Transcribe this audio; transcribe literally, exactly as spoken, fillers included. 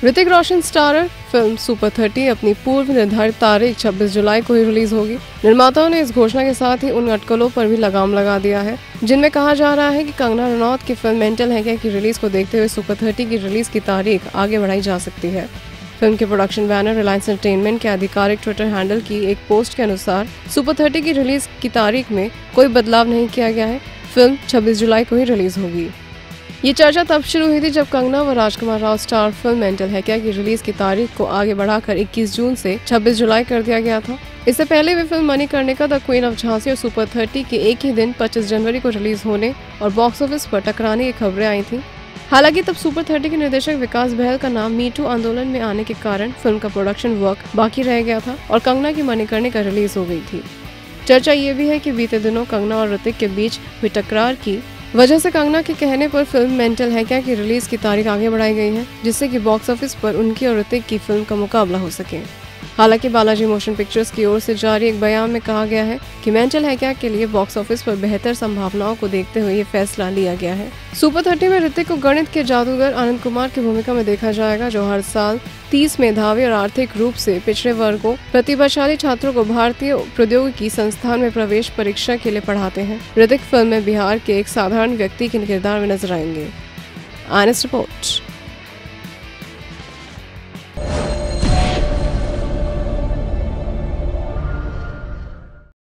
Hrithik Roshan starrer film super thirty अपनी पूर्व निर्धारित तारीख छब्बीस जुलाई को ही रिलीज होगी। निर्माताओं ने इस घोषणा के साथ ही उन अटकलों पर भी लगाम लगा दिया है जिनमें कहा जा रहा है कि कंगना रनौत की फिल्म मेंटल है की रिलीज को देखते हुए सुपर थर्टी की रिलीज की तारीख आगे बढ़ाई जा सकती है। फिल्म के प्रोडक्शन बैनर रिलायंस एंटरटेनमेंट के आधिकारिक ट्विटर हैंडल की एक पोस्ट के अनुसार सुपर थर्टी की रिलीज की तारीख में कोई बदलाव नहीं किया गया है। फिल्म छब्बीस जुलाई को ही रिलीज होगी। ये चर्चा तब शुरू हुई थी जब कंगना व Rajkummar Rao star film mental है क्या की रिलीज की तारीख को आगे बढ़ाकर इक्कीस जून से छब्बीस जुलाई कर दिया गया था। इससे पहले भी film Manikarnika the queen of Jhansi और सुपर थर्टी के एक ही दिन पच्चीस जनवरी को रिलीज होने और बॉक्स ऑफिस पर टकराने की खबरें आई थी। हालांकि तब सुपर थर्टी के निर्देशक विकास बहल का नाम मी टू आंदोलन में आने के कारण फिल्म का प्रोडक्शन वर्क बाकी रह गया था और कंगना की मणिकर्णिका रिलीज हो गई थी। चर्चा ये भी है कि बीते दिनों कंगना और ऋतिक के बीच हुई टकरार की वजह से कंगना के कहने पर फिल्म मेंटल है क्या की रिलीज की तारीख आगे बढ़ाई गई है, जिससे कि बॉक्स ऑफिस पर उनकी और ऋतिक की फिल्म का मुकाबला हो सके। हालांकि बालाजी मोशन पिक्चर्स की ओर से जारी एक बयान में कहा गया है कि मेंटल है क्या के लिए बॉक्स ऑफिस पर बेहतर संभावनाओं को देखते हुए ये फैसला लिया गया है। सुपर थर्टी में ऋतिक को गणित के जादूगर आनंद कुमार की भूमिका में देखा जाएगा, जो हर साल तीस मेधावी और आर्थिक रूप से पिछड़े वर्गों प्रतिभाशाली छात्रों को भारतीय प्रौद्योगिकी संस्थान में प्रवेश परीक्षा के लिए पढ़ाते हैं। ऋतिक फिल्म में बिहार के एक साधारण व्यक्ति के किरदार में नजर आएंगे। I N S report.